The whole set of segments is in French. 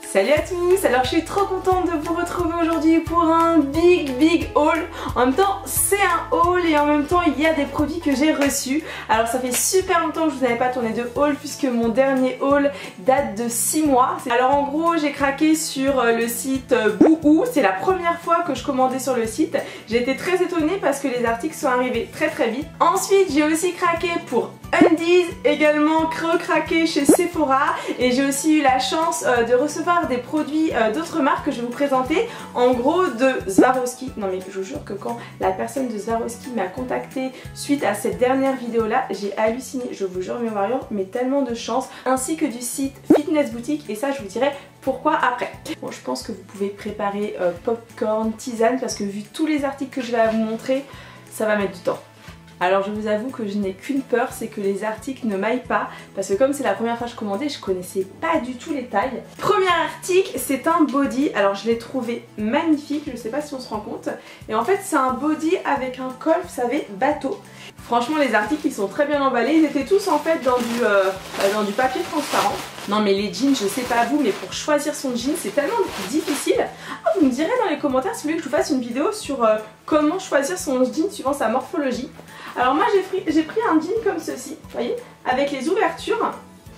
Salut à tous, alors je suis trop contente de vous retrouver aujourd'hui pour un big haul. En même temps c'est un haul et en même temps il y a des produits que j'ai reçus. Alors ça fait super longtemps que je vous avais pas tourné de haul puisque mon dernier haul date de 6 mois. Alors en gros j'ai craqué sur le site Boohoo, c'est la première fois que je commandais sur le site. J'ai été très étonnée parce que les articles sont arrivés très vite. Ensuite j'ai aussi craqué pour Undies, également craqué chez Sephora et j'ai aussi eu la chance de recevoir des produits d'autres marques que je vais vous présenter, en gros de Swarovski. Non mais je vous jure que quand la personne de Swarovski m'a contacté suite à cette dernière vidéo là, j'ai halluciné, je vous jure mes warriors, mais tellement de chance, ainsi que du site Fitness Boutique et ça je vous dirai pourquoi après. Bon, je pense que vous pouvez préparer popcorn, tisane parce que vu tous les articles que je vais vous montrer, ça va mettre du temps. Alors je vous avoue que je n'ai qu'une peur, c'est que les articles ne m'aillent pas parce que comme c'est la première fois que je commandais, je connaissais pas du tout les tailles. Premier article, c'est un body, alors je l'ai trouvé magnifique, je sais pas si on se rend compte. Et en fait c'est un body avec un col, vous savez, bateau. Franchement les articles ils sont très bien emballés, ils étaient tous en fait dans du papier transparent. Non mais les jeans, je sais pas vous, mais pour choisir son jean c'est tellement difficile. Ah, vous me direz dans les commentaires si vous voulez que je vous fasse une vidéo sur comment choisir son jean suivant sa morphologie. Alors moi j'ai pris un jean comme ceci, vous voyez, avec les ouvertures.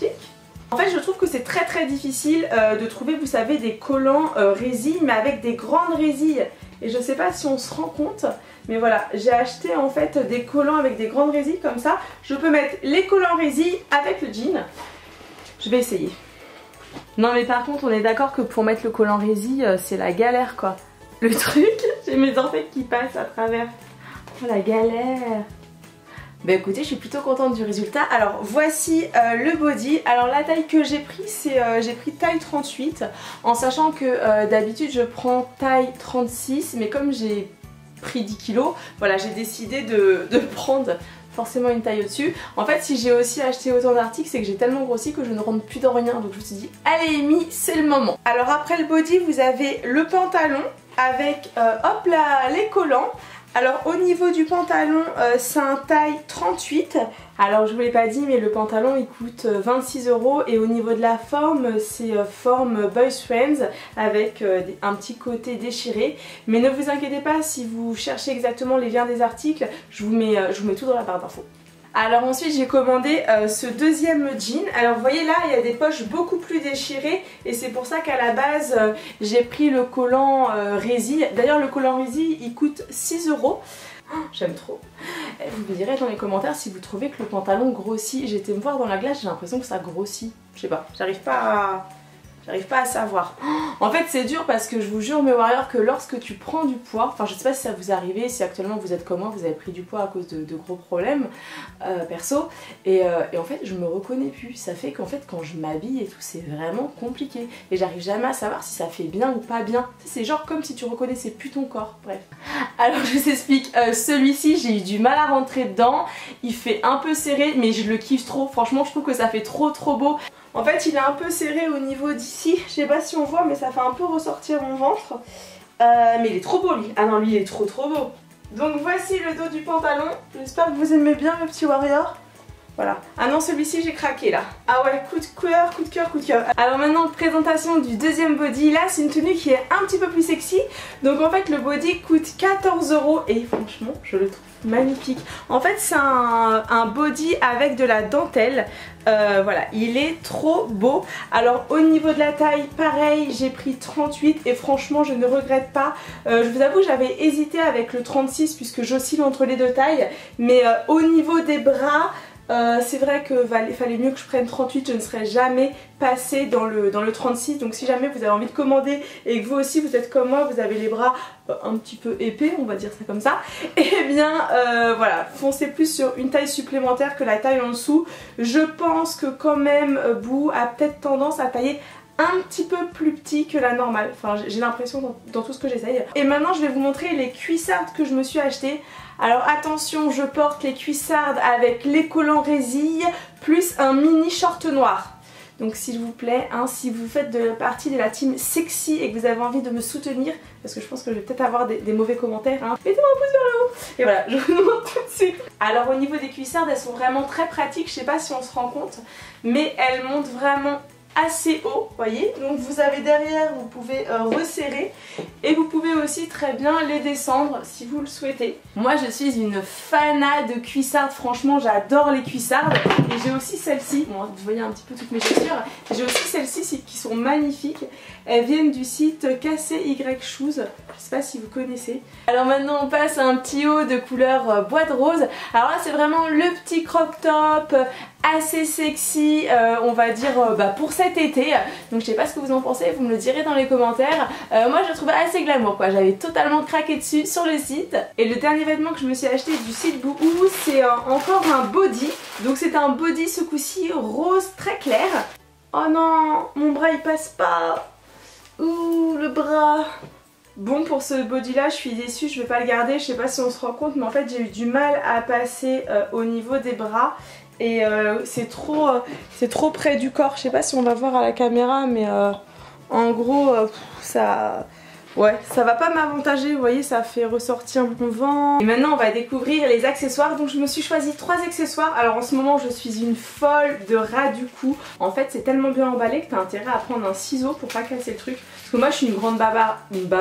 En fait je trouve que c'est très difficile de trouver, vous savez, des collants résilles mais avec des grandes résilles. Et je sais pas si on se rend compte, mais voilà, j'ai acheté en fait des collants avec des grandes résilles comme ça. Je peux mettre les collants résilles avec le jean. Je vais essayer. Non mais par contre on est d'accord que pour mettre le collant résille c'est la galère quoi. Le truc, j'ai mes orteils qui passent à travers. Oh la galère. Bah écoutez, je suis plutôt contente du résultat. Alors voici le body. Alors la taille que j'ai pris, c'est j'ai pris taille 38 en sachant que d'habitude je prends taille 36 mais comme j'ai pris 10 kilos, voilà, j'ai décidé de prendre forcément une taille au-dessus. En fait si j'ai aussi acheté autant d'articles c'est que j'ai tellement grossi que je ne rentre plus dans rien, donc je me suis dit allez Amy, c'est le moment. Alors après le body vous avez le pantalon avec hop là les collants. Alors au niveau du pantalon c'est un taille 38. Alors je vous l'ai pas dit mais le pantalon il coûte 26 € et au niveau de la forme c'est forme Boys Friends avec un petit côté déchiré. Mais ne vous inquiétez pas si vous cherchez exactement les liens des articles, je vous mets tout dans la barre d'infos. Alors ensuite j'ai commandé ce deuxième jean. Alors vous voyez là il y a des poches beaucoup plus déchirées et c'est pour ça qu'à la base j'ai pris le collant résille. D'ailleurs le collant résille il coûte 6 €. Oh, j'aime trop. Vous me direz dans les commentaires si vous trouvez que le pantalon grossit. J'ai été me voir dans la glace, j'ai l'impression que ça grossit. Je sais pas, j'arrive pas à savoir. En fait c'est dur parce que je vous jure mes warriors que lorsque tu prends du poids, enfin je sais pas si ça vous est arrivé, si actuellement vous êtes comme moi, vous avez pris du poids à cause de gros problèmes perso et en fait je me reconnais plus. Ça fait qu'en fait quand je m'habille et tout c'est vraiment compliqué et j'arrive jamais à savoir si ça fait bien ou pas bien. C'est genre comme si tu reconnaissais plus ton corps, bref. Alors je vous explique, celui-ci j'ai eu du mal à rentrer dedans, il fait un peu serré mais je le kiffe trop, franchement je trouve que ça fait trop beau. En fait il est un peu serré au niveau d'ici, je sais pas si on voit mais ça fait un peu ressortir mon ventre. Mais il est trop beau lui, ah non lui il est trop beau. Donc voici le dos du pantalon, j'espère que vous aimez bien mes petits warriors. Voilà. Ah non celui-ci j'ai craqué là. Ah ouais, coup de cœur. Alors maintenant présentation du deuxième body. Là c'est une tenue qui est un petit peu plus sexy. Donc en fait le body coûte 14 € et franchement je le trouve magnifique. En fait c'est un body avec de la dentelle. Voilà, il est trop beau. Alors au niveau de la taille pareil j'ai pris 38 et franchement je ne regrette pas. Je vous avoue j'avais hésité avec le 36 puisque j'oscille entre les deux tailles. Mais au niveau des bras c'est vrai qu'il fallait mieux que je prenne 38, je ne serais jamais passée dans le 36. Donc si jamais vous avez envie de commander et que vous aussi vous êtes comme moi, vous avez les bras un petit peu épais, on va dire ça comme ça, et bien voilà, foncez plus sur une taille supplémentaire que la taille en dessous. Je pense que quand même Boo a peut-être tendance à tailler un petit peu plus petit que la normale, enfin j'ai l'impression dans tout ce que j'essaye. Et maintenant je vais vous montrer les cuissardes que je me suis achetées. Alors attention, je porte les cuissardes avec les collants résilles plus un mini short noir. Donc s'il vous plaît, hein, si vous faites partie de la team sexy et que vous avez envie de me soutenir, parce que je pense que je vais peut-être avoir des mauvais commentaires, hein, mettez-moi un pouce vers le haut. Et voilà, je vous montre tout de suite. Alors au niveau des cuissardes, elles sont vraiment très pratiques, je sais pas si on se rend compte, mais elles montent vraiment assez haut, voyez. Donc vous avez derrière, vous pouvez resserrer et vous pouvez aussi très bien les descendre si vous le souhaitez. Moi je suis une fanat de cuissardes, franchement j'adore les cuissardes. Et j'ai aussi celle-ci, bon vous voyez un petit peu toutes mes chaussures, j'ai aussi celles-ci qui sont magnifiques. Elles viennent du site KCY Shoes, je sais pas si vous connaissez. Alors maintenant on passe à un petit haut de couleur bois de rose. Alors là c'est vraiment le petit crop top assez sexy, on va dire pour cet été. Donc je sais pas ce que vous en pensez, vous me le direz dans les commentaires. Moi je le trouve assez glamour quoi, j'avais totalement craqué dessus sur le site. Et le dernier vêtement que je me suis acheté du site Boohoo, c'est encore un body. Donc c'est un body ce coup-ci rose très clair. Oh non, mon bras il passe pas. Ouh le bras. Bon pour ce body là je suis déçue, je vais pas le garder, je sais pas si on se rend compte mais en fait j'ai eu du mal à passer au niveau des bras. Et c'est trop près du corps, je sais pas si on va voir à la caméra mais en gros ça... Ouais, ça va pas m'avantager, vous voyez, ça fait ressortir mon ventre. Et maintenant on va découvrir les accessoires. Donc je me suis choisi 3 accessoires. Alors en ce moment je suis une folle de ras du cou. En fait c'est tellement bien emballé que t'as intérêt à prendre un ciseau pour pas casser le truc. Parce que moi je suis une grande babarde.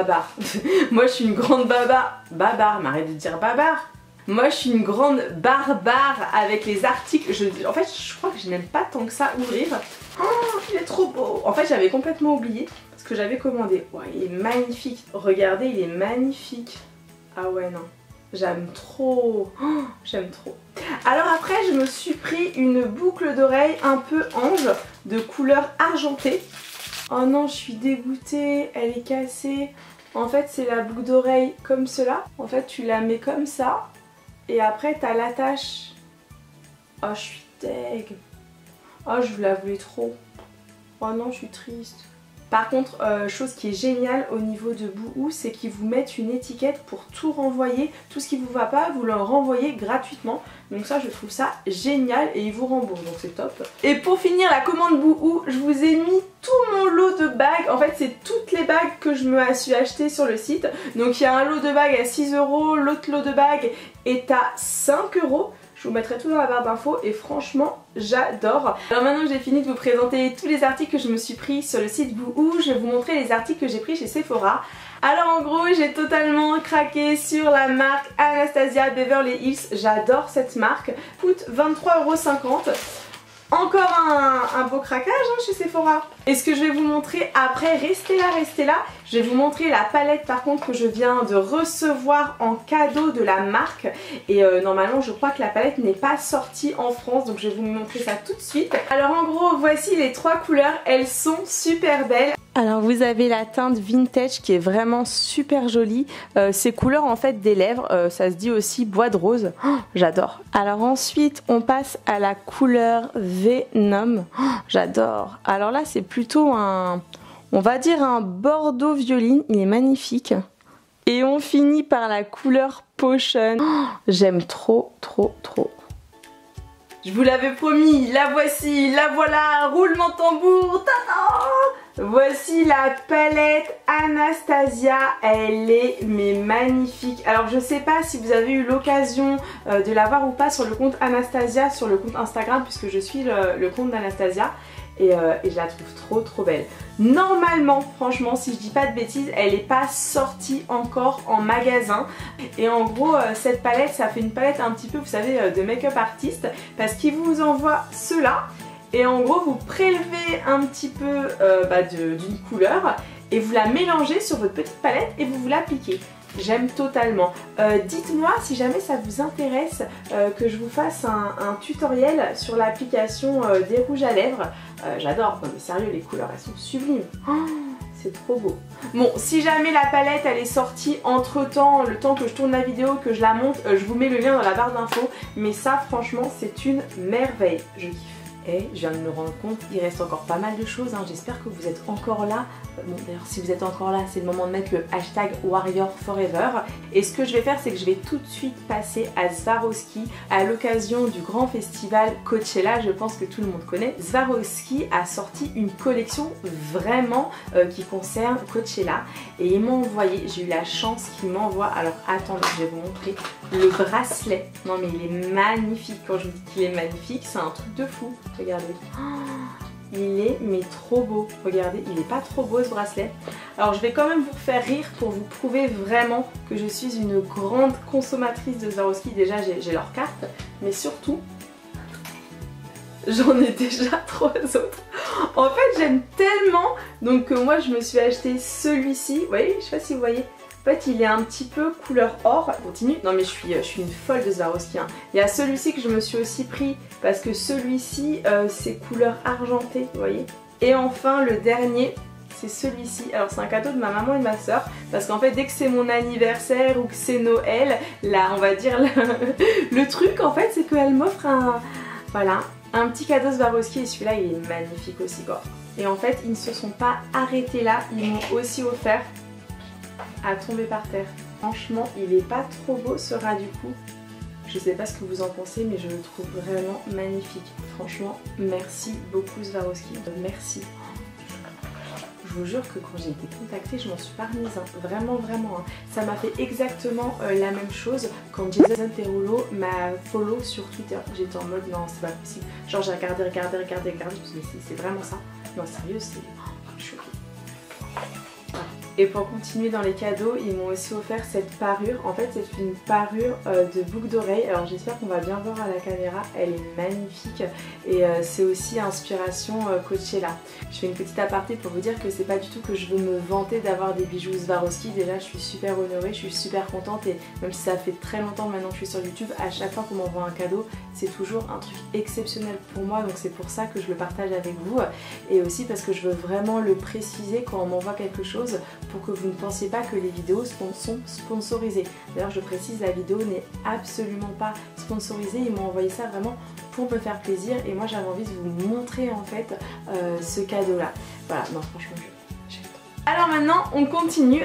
Moi je suis une grande babarde, mais arrête de dire babarde. Moi je suis une grande barbare avec les articles. En fait je crois que je n'aime pas tant que ça ouvrir. Oh il est trop beau. En fait j'avais complètement oublié ce que j'avais commandé. Ouais, il est magnifique. Regardez il est magnifique. Ah ouais non. J'aime trop. Oh, j'aime trop. Alors après je me suis pris une boucle d'oreille un peu ange de couleur argentée. Oh non je suis dégoûtée. Elle est cassée. En fait c'est la boucle d'oreille comme cela. En fait tu la mets comme ça. Et après t'as l'attache. Oh je suis deg. Oh je la voulais trop. Oh non je suis triste. Par contre chose qui est géniale au niveau de Boohoo, c'est qu'ils vous mettent une étiquette pour tout renvoyer. Tout ce qui vous va pas vous le renvoyez gratuitement. Donc ça je trouve ça génial et ils vous remboursent donc c'est top. Et pour finir la commande Boohoo, je vous ai mis tout mon lot de bagues. En fait c'est toutes les bagues que je me suis achetées sur le site. Donc il y a un lot de bagues à 6 €, l'autre lot de bagues est à 5 €. Je vous mettrai tout dans la barre d'infos et franchement j'adore. Alors maintenant que j'ai fini de vous présenter tous les articles que je me suis pris sur le site Boohoo, je vais vous montrer les articles que j'ai pris chez Sephora. Alors en gros j'ai totalement craqué sur la marque Anastasia Beverly Hills. J'adore cette marque. Coûte 23,50 €. Encore un beau craquage hein, chez Sephora. Et ce que je vais vous montrer après, restez là. Je vais vous montrer la palette par contre que je viens de recevoir en cadeau de la marque. Et normalement je crois que la palette n'est pas sortie en France. Donc je vais vous montrer ça tout de suite. Alors en gros voici les 3 couleurs. Elles sont super belles. Alors vous avez la teinte vintage qui est vraiment super jolie. Ces couleurs en fait des lèvres, ça se dit aussi bois de rose. Oh, j'adore. Alors ensuite on passe à la couleur Venom. Oh, j'adore. Alors là c'est plutôt on va dire un bordeaux violine. Il est magnifique. Et on finit par la couleur Potion. Oh, j'aime trop. Je vous l'avais promis, la voici, la voilà, roulement de tambour, tada! Voici la palette Anastasia, elle est mais magnifique. Alors je sais pas si vous avez eu l'occasion de la voir ou pas sur le compte Anastasia, sur le compte Instagram, puisque je suis le compte d'Anastasia. Et je la trouve trop belle. Normalement, franchement, si je dis pas de bêtises, elle n'est pas sortie encore en magasin. Et en gros, cette palette, ça fait une palette un petit peu, vous savez, de make-up artiste. Parce qu'il vous envoie cela. Et en gros, vous prélevez un petit peu d'une couleur. Et vous la mélangez sur votre petite palette et vous l'appliquez. J'aime totalement. Dites-moi si jamais ça vous intéresse que je vous fasse un tutoriel sur l'application des rouges à lèvres. J'adore, non mais sérieux les couleurs elles sont sublimes. Oh, c'est trop beau. Bon si jamais la palette elle est sortie entre temps, le temps que je tourne la vidéo, que je la monte, je vous mets le lien dans la barre d'infos. Mais ça franchement c'est une merveille, je kiffe. Et je viens de me rendre compte, il reste encore pas mal de choses, hein. J'espère que vous êtes encore là. Bon d'ailleurs si vous êtes encore là, c'est le moment de mettre le hashtag Warrior Forever. Et ce que je vais faire, c'est que je vais tout de suite passer à Swarovski à l'occasion du grand festival Coachella. Je pense que tout le monde connaît. Swarovski a sorti une collection vraiment qui concerne Coachella. Et ils m'ont envoyé, j'ai eu la chance qu'ils m'envoient. Alors attendez, je vais vous montrer le bracelet. Non mais il est magnifique. Quand je vous dis qu'il est magnifique, c'est un truc de fou. Regardez. Oh, il est mais trop beau. Regardez, il est pas trop beau ce bracelet. Alors je vais quand même vous faire rire pour vous prouver vraiment que je suis une grande consommatrice de Swarovski. Déjà j'ai leur carte, mais surtout j'en ai déjà 3 autres. En fait j'aime tellement, donc que moi je me suis acheté celui-ci. Vous voyez, je sais pas si vous voyez. En fait il est un petit peu couleur or. Continue. Non mais je suis une folle de Swarovski. Hein. Il y a celui-ci que je me suis aussi pris parce que celui-ci c'est couleur argentée, vous voyez. Et enfin le dernier, c'est celui-ci. Alors c'est un cadeau de ma maman et de ma soeur parce qu'en fait dès que c'est mon anniversaire ou que c'est Noël, là on va dire le truc en fait c'est qu'elle m'offre un petit cadeau Swarovski et celui-là il est magnifique aussi quoi. Et en fait ils ne se sont pas arrêtés là, ils m'ont aussi offert à tomber par terre. Franchement il est pas trop beau ce rat du cou. Je sais pas ce que vous en pensez mais je le trouve vraiment magnifique. Franchement merci beaucoup Swarovski, merci. Je vous jure que quand j'ai été contactée, je m'en suis pas remise, hein. Vraiment, vraiment. Hein. Ça m'a fait exactement la même chose quand Jason Derulo m'a follow sur Twitter. J'étais en mode non, c'est pas possible. Genre j'ai regardé, je me suis dit mais c'est vraiment ça. Non, sérieux, c'est... je suis choquée. Et pour continuer dans les cadeaux, ils m'ont aussi offert cette parure. En fait, c'est une parure de boucle d'oreille. Alors j'espère qu'on va bien voir à la caméra. Elle est magnifique et c'est aussi inspiration Coachella. Je fais une petite aparté pour vous dire que c'est pas du tout que je veux me vanter d'avoir des bijoux Swarovski. Déjà, je suis super honorée, je suis super contente et même si ça fait très longtemps maintenant que je suis sur YouTube, à chaque fois qu'on m'envoie un cadeau, c'est toujours un truc exceptionnel pour moi. Donc c'est pour ça que je le partage avec vous et aussi parce que je veux vraiment le préciser quand on m'envoie quelque chose, pour que vous ne pensiez pas que les vidéos sont sponsorisées. D'ailleurs je précise, la vidéo n'est absolument pas sponsorisée, ils m'ont envoyé ça vraiment pour me faire plaisir et moi j'avais envie de vous montrer en fait ce cadeau là. Voilà, non franchement j'aime trop. Alors maintenant on continue,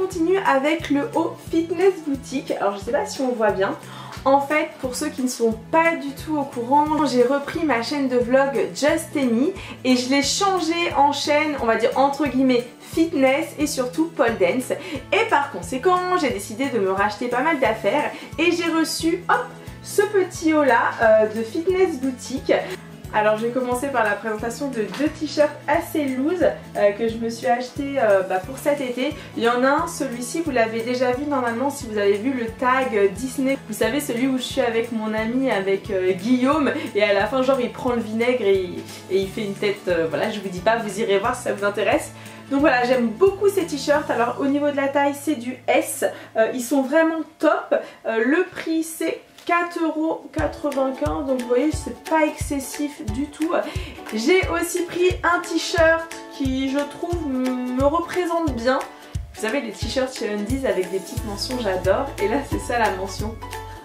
avec le haut Fitness Boutique. Alors je sais pas si on voit bien. En fait, pour ceux qui ne sont pas du tout au courant, j'ai repris ma chaîne de vlog Just Amy et je l'ai changée en chaîne, on va dire entre guillemets, fitness et surtout pole dance. Et par conséquent, j'ai décidé de me racheter pas mal d'affaires et j'ai reçu, hop, ce petit haut là de Fitness Boutique. Alors je vais commencer par la présentation de 2 t-shirts assez loose que je me suis acheté pour cet été. Il y en a un, celui-ci vous l'avez déjà vu normalement si vous avez vu le tag Disney. Vous savez, celui où je suis avec mon ami, avec Guillaume, et à la fin genre il prend le vinaigre et il fait une tête, voilà, je vous dis pas, vous irez voir si ça vous intéresse. Donc voilà, j'aime beaucoup ces t-shirts. Alors au niveau de la taille c'est du S, ils sont vraiment top. Le prix c'est 4,95 €, donc vous voyez c'est pas excessif du tout. J'ai aussi pris un t-shirt qui je trouve me représente bien. Vous savez les t-shirts chez Undies avec des petites mentions, j'adore. Et là c'est ça la mention.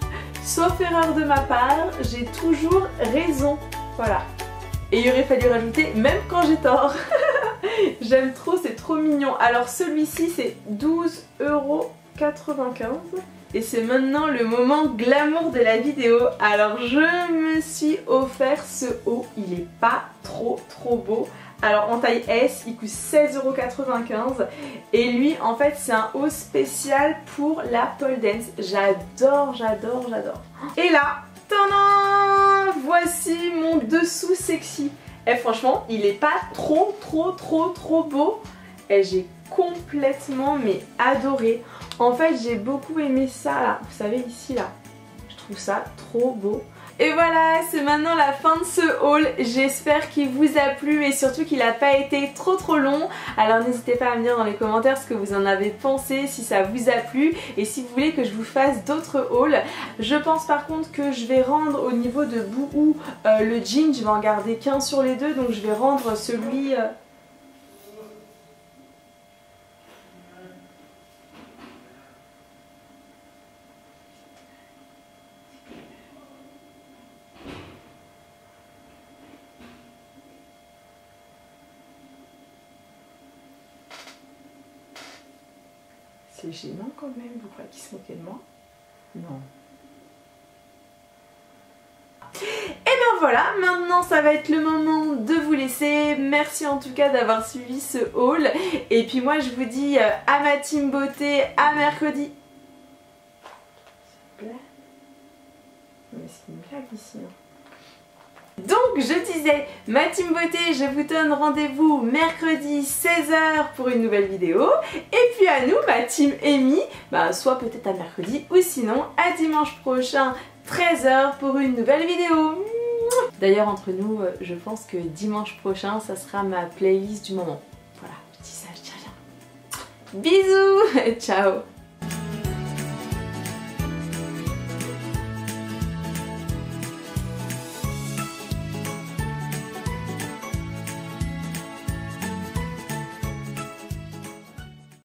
Sauf erreur de ma part, j'ai toujours raison. Voilà. Et il aurait fallu rajouter même quand j'ai tort. J'aime trop, c'est trop mignon. Alors celui-ci c'est 12,95 € et c'est maintenant le moment glamour de la vidéo. Alors je me suis offert ce haut, il est pas trop beau. Alors en taille S, il coûte 16,95 € et lui en fait c'est un haut spécial pour la pole dance. J'adore. Et là, tadam, voici mon dessous sexy. Et franchement, il est pas trop beau. Et j'ai complètement adoré. En fait, j'ai beaucoup aimé ça là. Vous savez ici là. Je trouve ça trop beau. Et voilà, c'est maintenant la fin de ce haul. J'espère qu'il vous a plu et surtout qu'il n'a pas été trop long. Alors n'hésitez pas à me dire dans les commentaires ce que vous en avez pensé, si ça vous a plu et si vous voulez que je vous fasse d'autres hauls. Je pense par contre que je vais rendre au niveau de Bouhou le jean, je vais en garder qu'un sur les deux, donc je vais rendre celui... C'est gênant quand même, vous croyez qu'ils se moquaient de moi? Non. Et bien voilà, maintenant ça va être le moment de vous laisser. Merci en tout cas d'avoir suivi ce haul. Et puis moi je vous dis à ma team beauté, à mercredi. C'est une blague ici. Donc je disais, ma team beauté, je vous donne rendez-vous mercredi 16h pour une nouvelle vidéo. Et puis à nous, ma team Amy, soit peut-être à mercredi ou sinon à dimanche prochain 13h pour une nouvelle vidéo. D'ailleurs entre nous, je pense que dimanche prochain, ça sera ma playlist du moment. Voilà, je dis ça, je dis rien. Bisous, ciao.